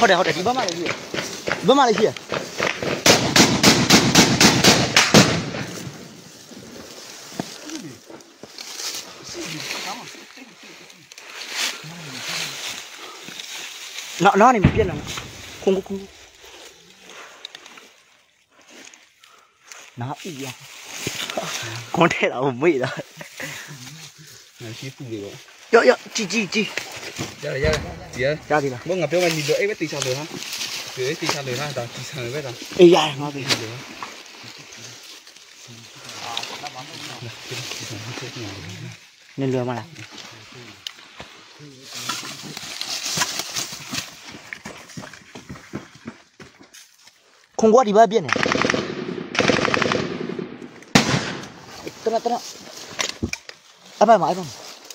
ဟုတ်တယ်ဒီဘက်မှလည်းရှိတယ်ဒီဘက်မှလည်းရှိတယ်နားနေပြက်နေခုံနားอีกခွန်ထဲတာကိုမေ့တာရှိဖူးလေပေါ့ရောကြည်ရပြီလားဘောငါပြောမှညီတော့အဲ့ပဲတေချာလို့ဟာဒီတေချာလို့ဟာဒါတီဆန်ပဲဒါအေးရတယ်ငါသိတယ်နင်လွယ်မလားခုံကွာဒီဘက်ပြက်နေတရအဘမအဲ့ဘမ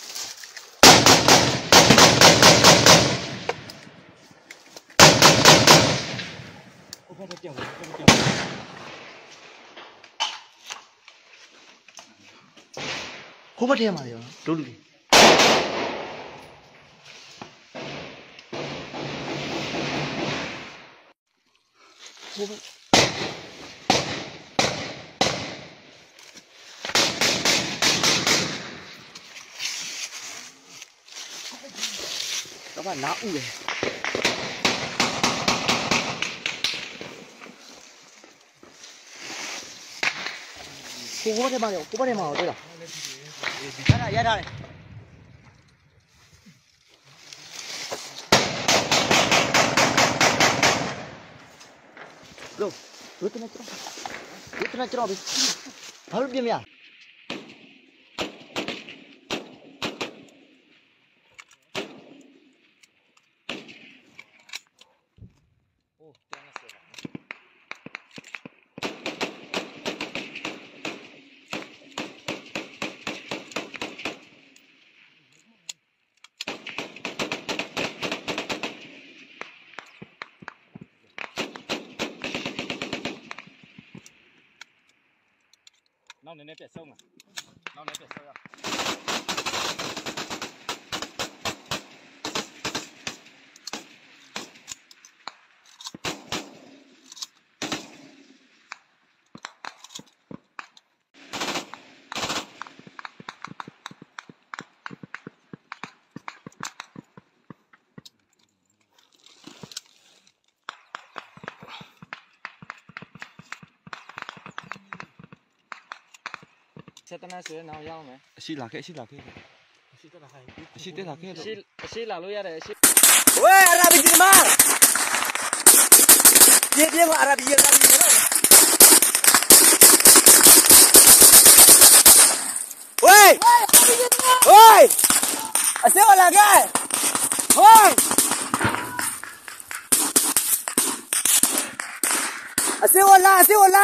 ခိုးဘတ်ထဲမှာရောတို့လူခိုးဘတ်တော့နားဥတယ်ခိုးဘတ်ထဲမှာရောတွေ့လားရထားတယ်လို့ဝတ်နေကြတော့ဘာလို့ပြင်မရနောက်နည်းနည်းပြတ်ဆုံးလားနောက်နည်းပြတ်ဆုံးရဆက်တနဆွေနောက်ရောက်မယ်အရှိလာခဲ့အရှိတက်လာခဲ့လို့ရတယ်အရှိဝဲအရာဘီဒီမာပြေကအရာဘီနော်ဝဲအစေလာခဲ့ဝဲအစေလာ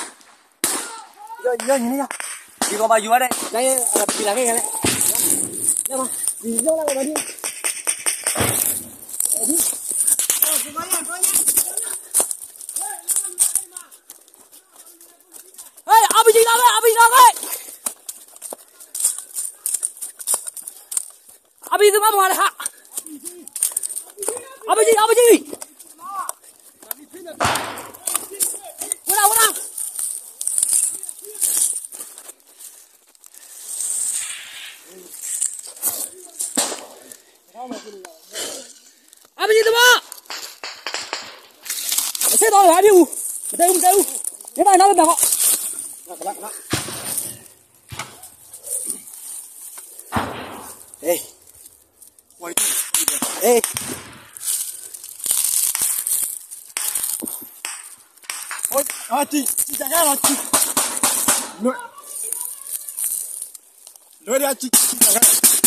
ရောညနေရဒီကောင်မယူရတဲ့တိုင်းပြလာခဲ့ရလေညမဒီရောက်လာပါဒီဒီမရတော့ဟေးအဘီလာခဲ့အဘီသမားမလာဟာအဘီဝလာအဘီသမားအဆက်တော့ဟာပြီဦးမတဲဘူးဒီမှာနောက်တော့ခလာဟေးဝိုင်းဟေးโอ๊ยจีจะยากหรอจีလွယ်ရจีจะยาก